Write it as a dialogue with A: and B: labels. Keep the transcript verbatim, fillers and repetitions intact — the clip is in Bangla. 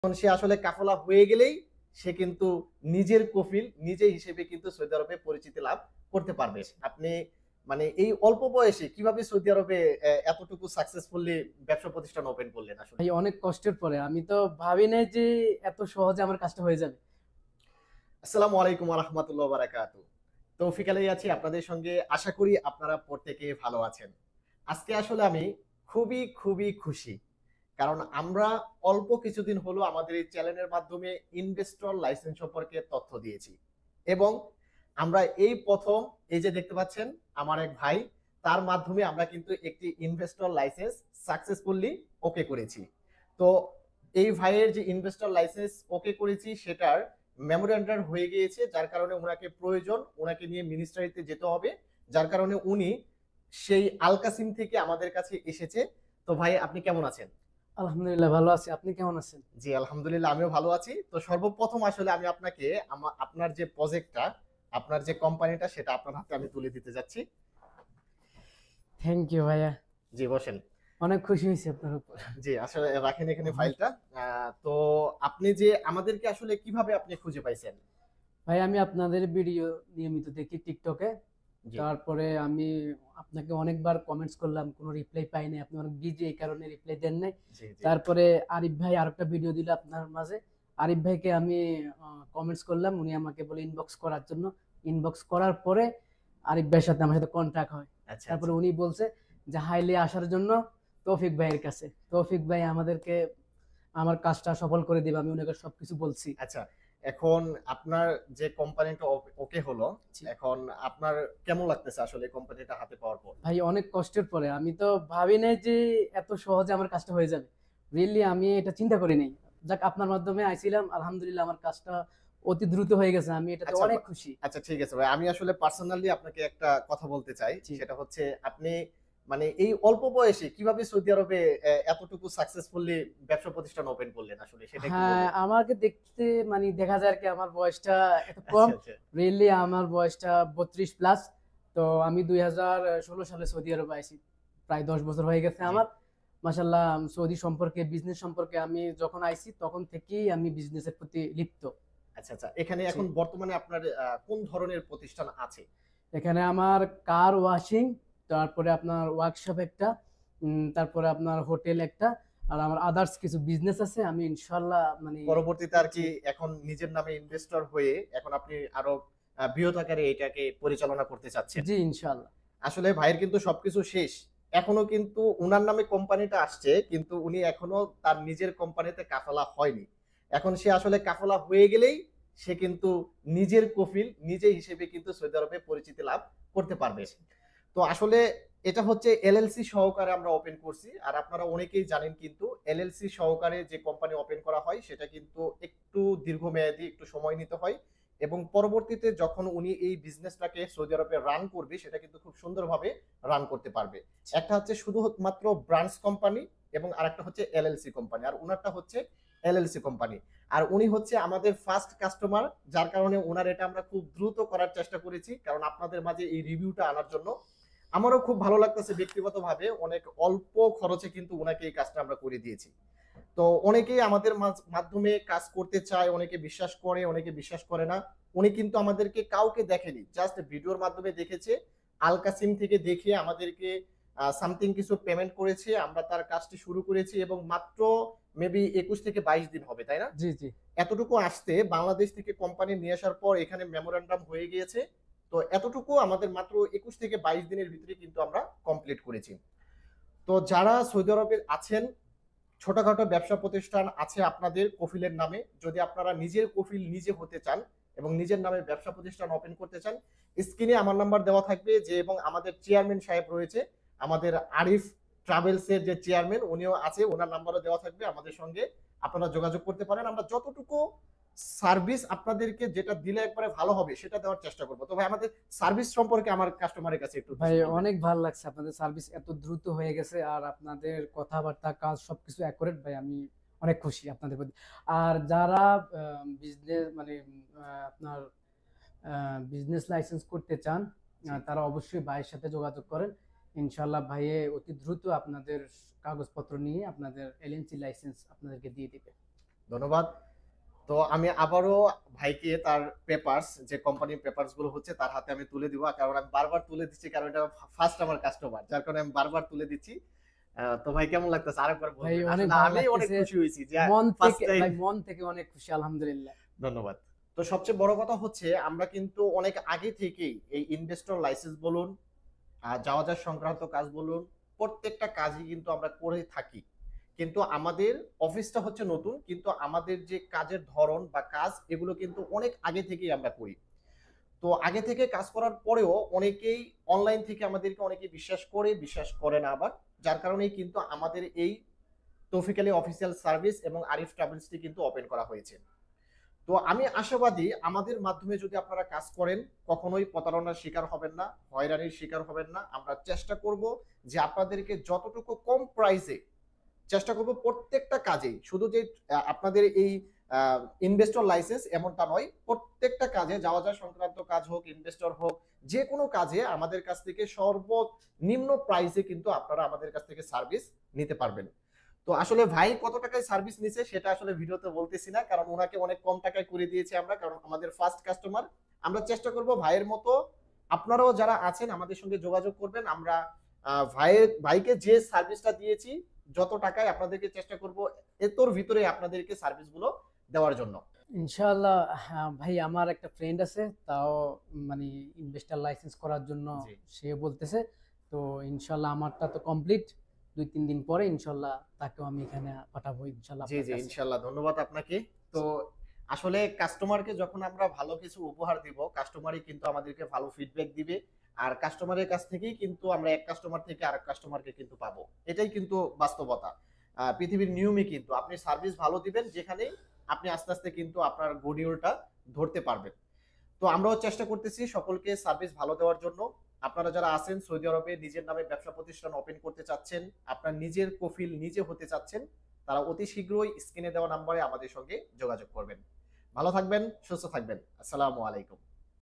A: এখন সে আসলে কাফলা হয়ে গেলেই সে কিন্তু নিজের কফিল নিজে হিসেবে কিন্তু সৌদি আরবে পরিচিতি লাভ করতে পারবে। আপনি মানে এই অল্প বয়সে কিভাবে সৌদি আরবে এ এতটুকু সাকসেসফুলি ব্যবসা প্রতিষ্ঠান ওপেন করলেন আসলে?
B: ভাই অনেক কষ্টের পরে। আমি তো ভাবি নাই যে এত সহজে আমার কাজটা হয়ে যাবে।
A: আসসালামু আলাইকুম ওয়া রাহমাতুল্লাহি ওয়া বারাকাতুহু। তৌফিক আলী আছি আপনাদের সঙ্গে। আশা করি আপনারা প্রত্যেকে ভালো আছেন। আজকে আসলে আমি খুবই, খুবই খুশি। কারণ আমরা অল্প কিছুদিন হলো আমাদের এই চ্যানেলের মাধ্যমে ইনভেস্টর লাইসেন্স সম্পর্কে তথ্য দিয়েছি। এবং আমরা এই প্রথম এই যে দেখতে পাচ্ছেন আমার এক ভাই, তার মাধ্যমে আমরা কিন্তু একটি ইনভেস্টর লাইসেন্স সাকসেসফুলি ওকে করেছি। তো এই ভাইয়ের যে ইনভেস্টর লাইসেন্স ওকে করেছি সেটার মেমোরেন্ডাম হয়ে গিয়েছে, যার কারণে উনাকে প্রয়োজন, উনাকে নিয়ে মিনিস্ট্রিতে যেতে হবে, যার কারণে উনি সেই আল কাসিম থেকে আমাদের কাছে এসেছে। তো ভাই আপনি কেমন আছেন?
B: আলহামদুলিল্লাহ ভালো আছি। আপনি কেমন আছেন?
A: জি আলহামদুলিল্লাহ আমিও ভালো আছি। তো সর্বপ্রথম আসলে আমি আপনাকে আমা- আপনার যে প্রজেক্টটা, আপনার যে কোম্পানিটা সেটা আপনার হাতে আমি তুলে দিতে যাচ্ছি।
B: থ্যাংক ইউ ভাইয়া।
A: জি বসেন।
B: অনেক খুশি হয়েছি আপনার উপর।
A: জি আসলে রাখেন এখানে ফাইলটা। আহ, তো আপনি যে আমাদেরকে আসলে কিভাবে আপনি খুঁজে পাইছেন?
B: ভাই আমি আপনাদের ভিডিও নিয়মিত দেখি টিকটকে।
A: জি
B: তারপরে আমি আপনাকে অনেকবার কমেন্টস করলাম, কোনো রিপ্লাই পাইনি। আপনি অনেক বিজি, এই কারণে রিপ্লাই দেন নাই।
A: জি জি।
B: তারপরে আরিফ ভাই আরেকটা ভিডিও দিল আপনার মাঝে। আরিফ ভাইকে আমি কমেন্টস করলাম, উনি আমাকে বলে ইনবক্স করার জন্য। ইনবক্স করার পরে আরিফ ভাইয়ের সাথে আমার সাথে কন্ট্যাক্ট হয়।
A: আচ্ছা
B: তারপরে
A: আচ্ছা।
B: উনি বলছে যে হাইলি আসার জন্য তৌফিক ভাইয়ের কাছে। তৌফিক ভাই আমাদেরকে আমার কাজটা সফল করে দিবে, আমি ওনাকে সবকিছু বলছি।
A: আচ্ছা, এখন আপনার যে কোম্পানিটা ওকে হলো,
B: জি।
A: এখন আপনার কেমন লাগতেছে আসলে কোম্পানিটা হাতে পাওয়ার পর?
B: ভাই অনেক কষ্টের পরে। আমি তো ভাবি নাই যে এত সহজে আমার কাজটা হয়ে যাবে। রিয়েলি আমি এটা চিন্তা করি নাই। যাক আপনার মাধ্যমে আইছিলাম, আলহামদুলিল্লাহ আমার কাজটা অতি দ্রুত হয়ে গেছে। আমি এটাতে
A: আচ্ছা
B: অনেক
A: বা-
B: খুশি।
A: আচ্ছা ঠিক আছে ভাই, আমি আসলে পার্সোনালি আপনাকে একটা কথা বলতে চাই।
B: জি।
A: সেটা হচ্ছে আপনি মানে এই অল্প বয়সে কিভাবে সৌদি আরবে এ, এতটুকু সাকসেসফুলি ব্যবসা প্রতিষ্ঠান ওপেন করলেন আসলে সেটা একটু
B: হ্যাঁ,
A: বলবেন?
B: আমাকে দেখতে মানে দেখা যায় আর কি আমার বয়সটা এত কম।
A: আচ্ছা আচ্ছা।
B: রিয়েলি আমার বয়সটা বত্রিশ প্লাস। তো আমি দুই হাজার ষোলো সালে সৌদি আরবে আইছি। প্রায় দশ বছর হয়ে গেছে
A: জি।
B: আমার। মাশাল্লাহ, সৌদি সম্পর্কে, বিজনেস সম্পর্কে আমি যখন আইছি তখন থেকেই আমি বিজনেসের প্রতি লিপ্ত।
A: আচ্ছা আচ্ছা, এখানে
B: জি।
A: এখন বর্তমানে আপনার আহ, কোন ধরনের প্রতিষ্ঠান আছে?
B: এখানে আমার কার ওয়াশিং, তারপরে আপনার ওয়ার্কশপ একটা, উম, তারপরে আপনার হোটেল একটা, আর আমার আদার্স কিছু বিজনেস আছে। আমি ইনশাল্লাহ মানে
A: পরবর্তীতে আর
B: জি
A: কি এখন নিজের নামে ইনভেস্টর হয়ে এখন আপনি আরো আহ, বৃহৎ আকারে এটাকে পরিচালনা করতে চাচ্ছেন।
B: জি ইনশাল্লাহ।
A: আসলে ভাইয়ের কিন্তু সবকিছু শেষ, এখনো কিন্তু উনার নামে কোম্পানিটা আসছে, কিন্তু উনি এখনো তার নিজের কোম্পানিতে কাফালা হয়নি। এখন সে আসলে কাফালা হয়ে গেলেই সে কিন্তু নিজের কফিল নিজে হিসেবে কিন্তু সৌদি আরবে পরিচিতি লাভ করতে পারবে। তো আসলে এটা হচ্ছে এলএলসি সহকারে আমরা ওপেন করছি, আর আপনারা অনেকেই জানেন কিন্তু এলএলসি সহকারে যে কোম্পানি ওপেন করা হয় সেটা কিন্তু একটু দীর্ঘমেয়াদী, একটু সময় নিতে হয়, এবং পরবর্তীতে যখন উনি এই বিজনেসটাকে সৌদি আরবে রান করবে সেটা কিন্তু খুব সুন্দরভাবে রান করতে পারবে। একটা হচ্ছে শুধুমাত্র ব্রাঞ্চ কোম্পানি এবং আরেকটা হচ্ছে এলএলসি কোম্পানি, আর ওনারটা হচ্ছে এলএলসি কোম্পানি। আর উনি হচ্ছে আমাদের ফার্স্ট কাস্টমার, যার কারণে ওনার এটা আমরা খুব দ্রুত করার চেষ্টা করেছি, কারণ আপনাদের মাঝে এই রিভিউটা আনার জন্য। আমারও খুব ভালো লাগতেছে ব্যক্তিগতভাবে, অনেক অল্প খরচে কিন্তু ওনাকে এই কাজটা আমরা করে দিয়েছি। তো অনেকেই আমাদের মাধ্যমে কাজ করতে চায়, অনেকে বিশ্বাস করে, অনেকে বিশ্বাস করে না। উনি কিন্তু আমাদেরকে কাউকে দেখেনি, জাস্ট ভিডিওর মাধ্যমে দেখেছে, আল কাসিম থেকে দেখে আমাদেরকে সামথিং কিছু পেমেন্ট করেছে, আমরা তার কাজটি শুরু করেছি, এবং মাত্র মেবি একুশ থেকে বাইশ দিন হবে, তাই না?
B: জি জি।
A: এতটুকু আসতে বাংলাদেশ থেকে কোম্পানি নিয়ে আসার পর এখানে মেমোরেন্ডাম হয়ে গিয়েছে। তো এতটুকু আমাদের মাত্র একুশ থেকে বাইশ দিনের ভিতরে কিন্তু আমরা কমপ্লিট করেছি। তো যারা সৌদি আরবে আছেন, ছোটখাটো ব্যবসা প্রতিষ্ঠান আছে আপনাদের কফিলের নামে, যদি আপনারা নিজের কফিল নিজে হতে চান এবং নিজের নামে ব্যবসা প্রতিষ্ঠান ওপেন করতে চান, স্ক্রিনে আমার নাম্বার দেওয়া থাকবে, যে এবং আমাদের চেয়ারম্যান সাহেব রয়েছে, আমাদের আরিফ ট্রাভেলস এর যে চেয়ারম্যান উনিও আছে, ওনার নাম্বারও দেওয়া থাকবে, আমাদের সঙ্গে আপনারা যোগাযোগ করতে পারেন। আমরা যতটুকু সার্ভিস আপনাদেরকে যেটা দিলে একবারে ভালো হবে সেটা দেওয়ার চেষ্টা করবো। তো ভাই আমাদের সার্ভিস সম্পর্কে আমার কাস্টমারের কাছে একটু
B: ভাই
A: কিছু বলবেন?
B: অনেক ভালো লাগছে, আপনাদের সার্ভিস এত দ্রুত হয়ে গেছে আর আপনাদের কথাবার্তা, কাজ সবকিছু অ্যাকুরেট। ভাই আমি অনেক খুশি আপনাদের প্রতি। আর যারা বিজনেস মানে আহ, আপনার বিজনেস লাইসেন্স করতে চান,
A: জি।
B: আহ, তারা অবশ্যই ভাইয়ের সাথে যোগাযোগ করেন। ইনশাল্লাহ ভাইয়ে অতি দ্রুত আপনাদের কাগজপত্র নিয়ে আপনাদের এলএনসি লাইসেন্স আপনাদেরকে দিয়ে দিবে।
A: ধন্যবাদ। তো আমি আবারও ভাইকে তার পেপারস, যে কোম্পানির পেপারস গুলো হচ্ছে তার হাতে আমি তুলে দিব, কারণ আমি বারবার তুলে দিচ্ছি, কারণ এটা ফার্স্ট আমার কাস্টমার, যার কারণে আমি বারবার তুলে দিচ্ছি। আহ, তো ভাই কেমন লাগতেছে আরেকবার
B: ভাই
A: বলবেন?
B: অনেক
A: আসলে
B: ভালো
A: আমি অনেক
B: লাগতেছে,
A: খুশি হয়েছি যে
B: মন
A: ফার্স্ট
B: থেকে
A: টাইম।
B: ভাই, মন থেকে অনেক খুশি, আলহামদুলিল্লাহ।
A: ধন্যবাদ। তো সবচেয়ে বড় কথা হচ্ছে আমরা কিন্তু অনেক আগে থেকেই এই ইনভেস্টর লাইসেন্স বলুন, আহ, যাওয়া সংক্রান্ত কাজ বলুন, প্রত্যেকটা কাজই কিন্তু আমরা করে থাকি। কিন্তু আমাদের অফিসটা হচ্ছে নতুন, কিন্তু আমাদের যে কাজের ধরন বা কাজ এগুলো কিন্তু অনেক আগে থেকেই আমরা করি। তো আগে থেকে কাজ করার পরেও অনেকেই অনলাইন থেকে আমাদেরকে অনেকে বিশ্বাস করে, বিশ্বাস করে না আবার, যার কারণেই কিন্তু আমাদের এই তৌফিক আলী অফিসিয়াল সার্ভিস এবং আরিফ ট্রাভেলসটি কিন্তু ওপেন করা হয়েছে। তো আমি আশাবাদী আমাদের মাধ্যমে যদি আপনারা কাজ করেন কখনোই প্রতারণার শিকার হবেন না, হয়রানির শিকার হবেন না। আমরা চেষ্টা করব যে আপনাদেরকে যতটুকু কম প্রাইসে চেষ্টা করব প্রত্যেকটা কাজেই, শুধু যে আহ, আপনাদের এই ইনভেস্টর লাইসেন্স এমনটা নয়, প্রত্যেকটা কাজে যাওয়া যা সংক্রান্ত কাজ হোক, ইনভেস্টর হোক, যে কোনো কাজে আমাদের কাছ থেকে সর্বনিম্ন প্রাইসে কিন্তু আপনারা আমাদের কাছ থেকে সার্ভিস নিতে পারবেন। তো আসলে ভাই কত টাকায় সার্ভিস নিছে সেটা আসলে ভিডিওতে বলতেছি না, কারণ ওনাকে অনেক কম টাকায় করে দিয়েছি আমরা, কারণ আমাদের ফার্স্ট কাস্টমার। আমরা চেষ্টা করব ভাইয়ের মতো আপনারাও যারা আছেন আমাদের সঙ্গে যোগাযোগ করবেন। আমরা আহ, ভাইয়ের ভাইকে যে সার্ভিসটা দিয়েছি যত টাকায় আপনাদেরকে চেষ্টা করব এতর ভিতরে আপনাদেরকে সার্ভিসগুলো দেওয়ার জন্য।
B: ইনশাআল্লাহ। হ্যাঁ, ভাই আমার একটা ফ্রেন্ড আছে, তাও মানে ইনভেস্টর লাইসেন্স করার জন্য
A: জি
B: সে বলতেছে। তো ইনশাআল্লাহ আমারটা তো কমপ্লিট, দুই তিন দিন পরে ইনশাআল্লাহ তাকেও আমি এখানে পাঠাবো ইনশাআল্লাহ
A: জি
B: আপনার
A: জি
B: কাছে।
A: ইনশাল্লাহ, ধন্যবাদ আপনাকে। তো আসলে কাস্টমারকে যখন আমরা ভালো কিছু উপহার দিব, কাস্টমারই কিন্তু আমাদেরকে ভালো ফিডব্যাক দিবে, আর কাস্টমারের কাছ থেকেই কিন্তু আমরা এক কাস্টমার থেকে আরেক কাস্টমারকে কিন্তু পাবো। এটাই কিন্তু বাস্তবতা। আহ, পৃথিবীর নিয়মই কিন্তু আপনি সার্ভিস ভালো দিবেন যেখানেই, আপনি আস্তে আস্তে কিন্তু আপনার গডিওলটা ধরতে পারবেন। তো আমরাও চেষ্টা করতেছি সকলকে সার্ভিস ভালো দেওয়ার জন্য। আপনারা যারা আছেন সৌদি আরবে নিজের নামে ব্যবসা প্রতিষ্ঠান ওপেন করতে চাচ্ছেন, আপনার নিজের কফিল নিজে হতে চাচ্ছেন, তারা অতি শীঘ্রই স্ক্রিনে দেওয়া নাম্বারে আমাদের সঙ্গে যোগাযোগ করবেন। ভালো থাকবেন, সুস্থ থাকবেন। আসসালামু আলাইকুম।